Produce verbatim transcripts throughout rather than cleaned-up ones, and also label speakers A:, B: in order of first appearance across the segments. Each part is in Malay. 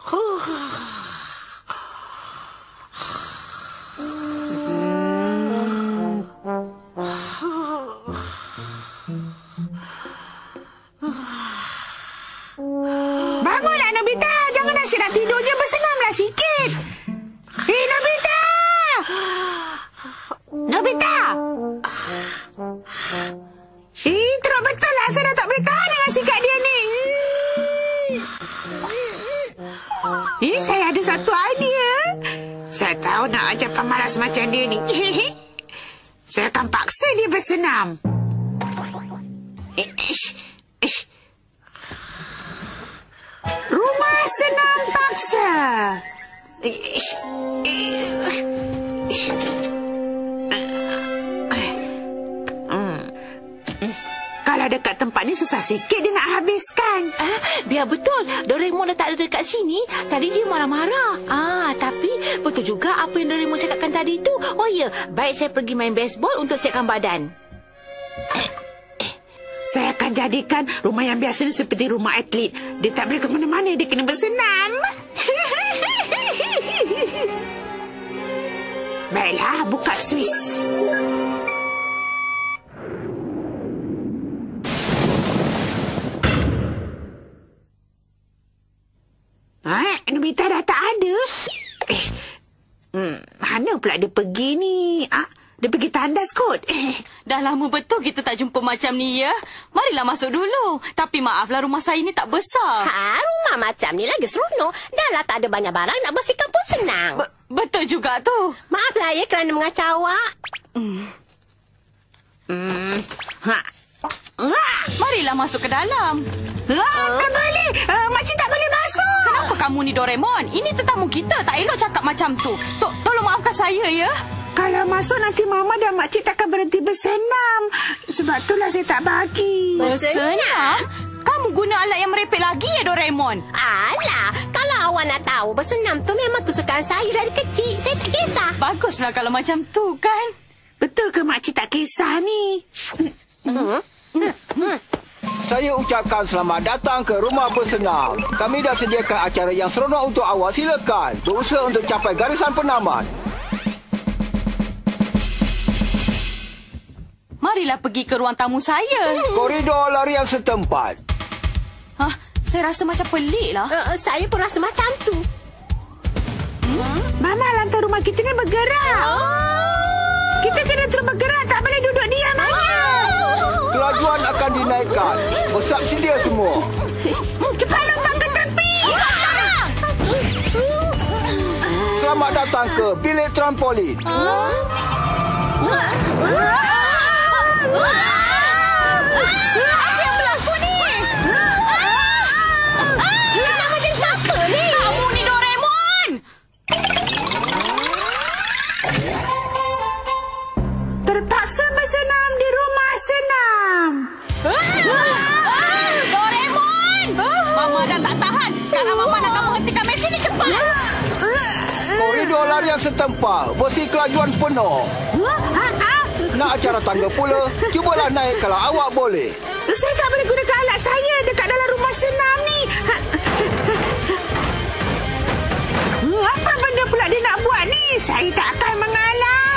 A: Bangunlah, Nobita. Jangan asyik nak tidur je. Bersenamlah sikit. Eh, Nobita! Nobita! Eh, teruk betul lah. Saya dah tak boleh tahan dengan sikap dia ni. Eh, saya ada satu idea. Saya tahu nak ajar pemalas macam dia ni. Saya akan paksa dia bersenam. Eh, ish, ish. Rumah senam paksa. Ish, ish. Kalau dekat tempat ni susah sikit dia nak habiskan.
B: Ah, biar betul. Doraemon dah tak ada dekat sini. Tadi dia marah-marah. Ah, tapi betul juga apa yang Doraemon cakapkan tadi tu. Oh ya, baik saya pergi main baseball untuk siapkan badan.
A: Saya akan jadikan rumah yang biasa ni seperti rumah atlet. Dia tak boleh ke mana-mana. Dia kena bersenam. Baiklah, buka Swiss. Eh, Nobita dah tak ada. Eh, hmm, mana pula dia pergi ni? Ah, dia pergi tandas kot. Eh.
C: Dah lama betul kita tak jumpa macam ni ya. Marilah masuk dulu. Tapi maaflah rumah saya ni tak besar.
D: Ha, rumah macam ni lagi seronok. Dah lah tak ada banyak barang nak bersihkan pun senang.
C: Be- betul juga tu.
D: Maaflah ya kerana mengacau awak.
C: Hmm.
A: Hmm. Ha.
C: Ah. Marilah masuk ke dalam.
A: Ah, tak boleh. Uh, makcik tak boleh masuk.
C: Kenapa kamu ni Doraemon? Ini tetamu kita. Tak elok cakap macam tu. To- tolong maafkan saya ya.
A: Kalau masuk nanti Mama dan makcik takkan berhenti bersenam. Sebab itulah saya tak bagi.
C: Bersenam? Kamu guna alat yang merepek lagi ya Doraemon?
D: Alah, kalau awak nak tahu, bersenam tu memang kesukaan saya dari kecil. Saya tak kisah.
C: Baguslah kalau macam tu kan.
A: Betul ke makcik tak kisah ni?
D: Hmm. Hmm. Hmm.
E: Saya ucapkan selamat datang ke rumah bersenam. Kami dah sediakan acara yang seronok untuk awak. Silakan berusaha untuk capai garisan penamat.
C: Marilah pergi ke ruang tamu saya.
E: Koridor larian setempat.
C: Hah, saya rasa macam pelik lah.
D: Uh, saya pun rasa macam tu.
A: Hmm? Mama, lantai rumah kita ni bergerak. Oh. Kita kena terus bergerak. Tak boleh duduk diam aja.
E: Kelajuan akan dinaikkan. Bersiap sedia semua.
A: Cepat lompat ke tepi.
E: Selamat datang ke bilik trampolin.
C: Huh? Apa yang berlaku ni?
D: Nak macam siapa ni?
C: Kamu ni Doraemon.
A: Terpaksa bersenam di rumah senam.
C: Doraemon! Mama dah tak tahan. Sekarang Mama nak kamu hentikan mesin ni cepat.
E: Koridor larian setempat. Besi kelajuan penuh. Nak acara tangga pula? Cubalah naik kalau awak boleh.
A: Saya tak boleh gunakan alat saya dekat dalam rumah senam ni. Apa benda pula dia nak buat ni? Saya tak akan mengalah.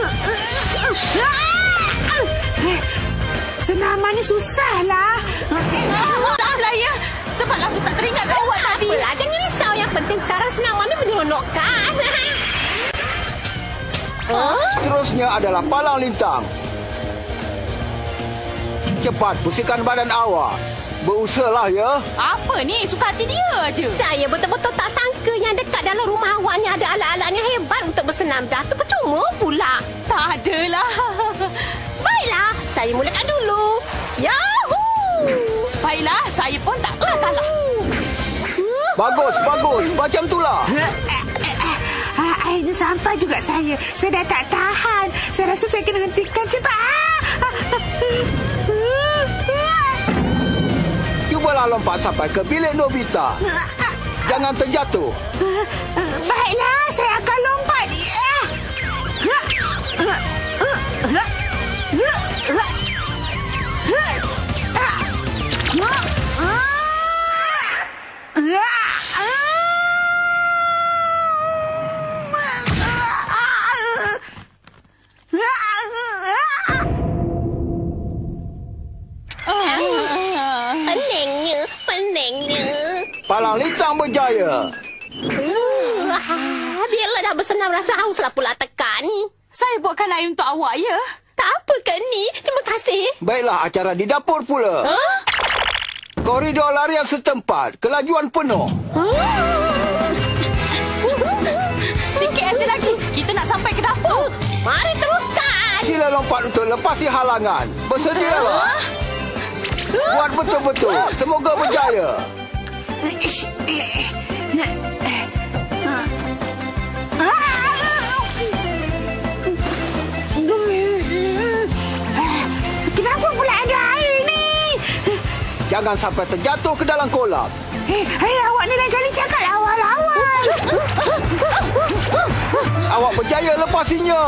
A: Senaman ni susahlah.
C: Sudahlah ya. Sebab langsung tak teringat kau awak tadi.
D: Apalah, jangan risau. Yang penting sekarang senaman ni menyeronokkan.
E: Huh? Seterusnya adalah palang lintang. Cepat bersihkan badan awak. Berusahalah ya.
C: Apa ni? Suka hati dia je.
D: Saya betul-betul tak sangka yang dekat dalam rumah awak ni ada alat-alat yang hebat untuk bersenam. Dah tu percuma pula.
C: Tak adalah.
D: Baiklah, saya mulakan dulu. Yahoo!
C: Baiklah, saya pun tak pernah kalah.
E: Bagus, bagus. Macam itulah.
A: Akhirnya sampai juga saya. Saya dah tak tahan. Saya rasa saya kena hentikan cepat.
E: Cubalah lompat sampai ke bilik Nobita. Jangan terjatuh.
A: Baiklah, saya akan lompat.
E: Palang Litang berjaya.
D: Uh, bila dah bersenam rasa haus lah pula tekan ni.
C: Saya buatkan air untuk awak, ya?
D: Tak apa Kak Ni. Terima kasih.
E: Baiklah, acara di dapur pula.
D: Huh?
E: Koridor larian setempat, kelajuan penuh.
C: Sikit aja lagi. Kita nak sampai ke dapur.
D: Mari teruskan.
E: Sila lompat untuk lepasi halangan. Bersedialah. Buat betul-betul. Semoga berjaya.
A: Kenapa pula ada air ni?
E: Jangan sampai terjatuh ke dalam kolam.
A: Eh, hey, awak ni lain kali cakap awal-awal.
E: Awak berjaya lepasinya.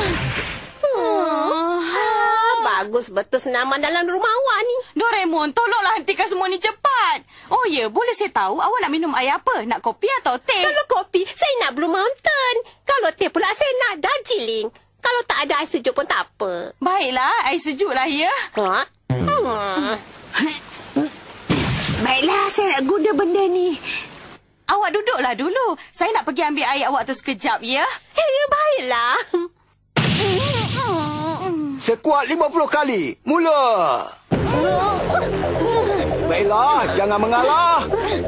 D: Ah, bagus betul senaman dalam rumah awak ni.
C: Doraemon, tolonglah hentikan semua ni cepat. Oh ya, boleh saya tahu awak nak minum air apa? Nak kopi atau teh?
D: Kalau kopi, saya nak Blue Mountain. Kalau teh pula, saya nak Darjeeling. Kalau tak ada air sejuk pun tak apa.
C: Baiklah, air sejuk lah, ya?
D: Ha? Hmm.
A: Baiklah, saya nak guna benda ni.
C: Awak duduklah dulu. Saya nak pergi ambil air awak tu sekejap, ya?
D: Eh, baiklah.
E: Sekuat lima puluh kali. Mula. Baiklah, jangan mengalah.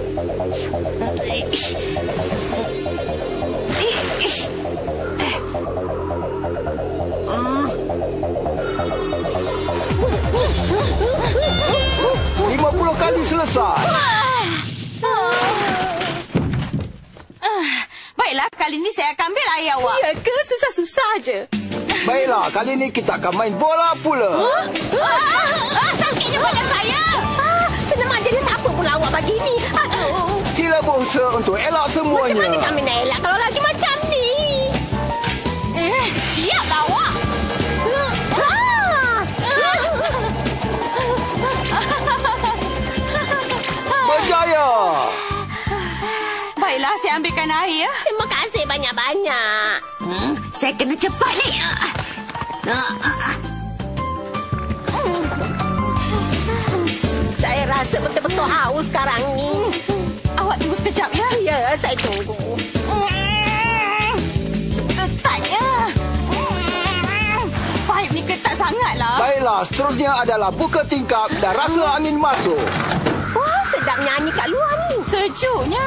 E: lima puluh kali selesai.
C: Baiklah, kali ni saya akan ambil air awak.
D: Ya ke? Susah-susah je.
E: Baiklah, kali ni kita akan main bola pula.
D: Ah, sakitnya pada saya. Ah, senaman jenis apa pula awak bagi ni? Aduh.
E: Sila berusaha untuk elak
D: Macam
E: semuanya.
D: mana kami nak elak kalau lagi macam ni?
C: Eh, siaplah awak.
E: Berjaya.
C: Baiklah, saya ambilkan air, ya?
D: Terima kasih banyak-banyak.
A: Hmm, saya kena cepat ni.
D: Saya rasa betul-betul haus sekarang ni.
C: Awak tunggu sekejap, ya?
D: Ya, saya tunggu.
C: Ketatnya. Paip ni ketat sangatlah.
E: Baiklah, seterusnya adalah buka tingkap dan rasa angin masuk.
D: Wah, sedap nyanyi kat luar ni.
C: Sejuknya.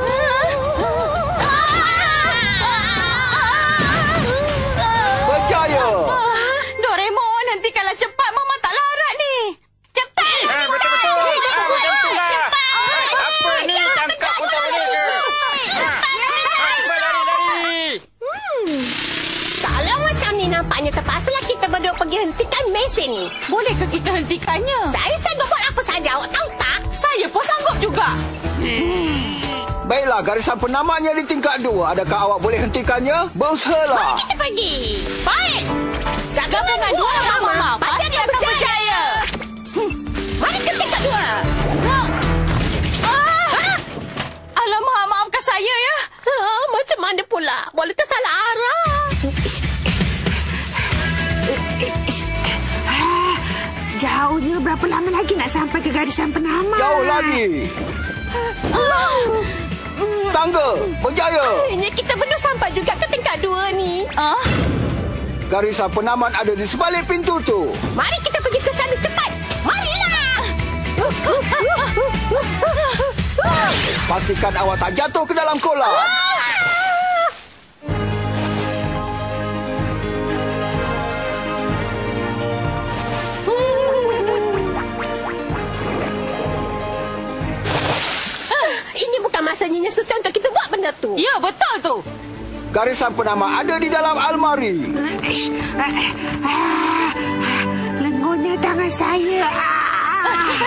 E: Berjaya.
C: Doraemon, hentikanlah cepat. Mama tak larat ni. Cepat.
F: Ah, betul-betul. Ah, betul lah. Apa ni? Tangkap pun tak boleh ke? Ah, cepat lari-lari.
D: Kalau macam ni nampaknya terpaksalah kita berdua pergi hentikan mesin ni.
C: Boleh ke kita hentikannya?
D: Saya sanggup buat apa saja, awak tahu tak?
C: Saya pun sanggup juga.
E: Baiklah, garisan penamatnya di tingkat dua. Adakah awak boleh hentikannya? Berusahalah.
D: Kita pergi. Baik.
C: Gabungan dua, Mama. Pasti akan berjaya.
D: Mari ke tingkat dua.
C: Ah! Alamak, maafkan saya, ya.
D: Ah, macam mana pula? Boleh tersalah arah.
A: Ah, jauhnya berapa lama lagi nak sampai ke garisan penamat?
E: Jauh lagi. Tangga, berjaya.
D: Akhirnya kita berdua sampai juga ke tingkat dua ni.
C: Ah?
E: Garisan penamat ada di sebalik pintu tu.
D: Mari kita pergi ke sana cepat. Marilah.
E: Pastikan awak tak jatuh ke dalam kolam.
D: Ini bukan masanya susah untuk kita buat benda tu.
C: Ya, betul tu.
E: Garisan penamat ada di dalam almari.
A: Ah, lengunya tangan saya. Ah.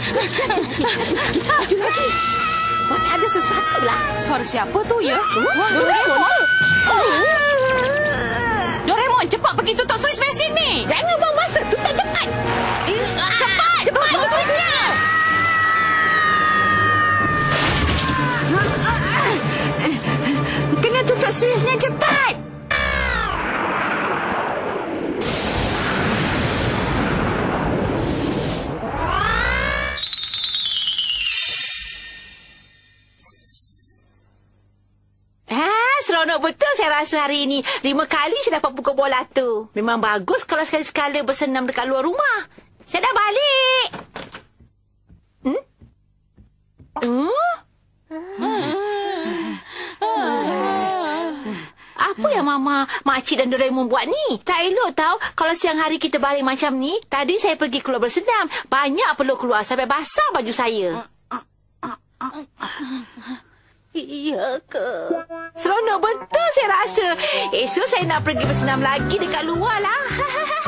D: Lagi lagi. Macam ada sesuatu lah.
C: Suara siapa tu, ya?
D: Wah, Doraemon.
C: Doraemon, cepat pergi tutup suis mesin ni.
D: Jangan buang masa. Tutup cepat.
C: Cepat,
D: Cepat.
C: tutup suisnya.
A: Kena tutup suisnya cepat.
B: Seronok betul saya rasa hari ini. Lima kali saya dapat pukul bola tu. Memang bagus kalau sekali-sekala bersenam dekat luar rumah. Saya dah balik. Hmm? Hmm? Apa yang Mama, Makcik dan Doraemon buat ni? Tak elok tau kalau siang hari kita balik macam ni. Tadi saya pergi keluar bersenam. Banyak perlu keluar sampai basah baju saya.
D: Iya ke?
B: Seronok betul saya rasa. Esok saya nak pergi bersenam lagi dekat luar lah.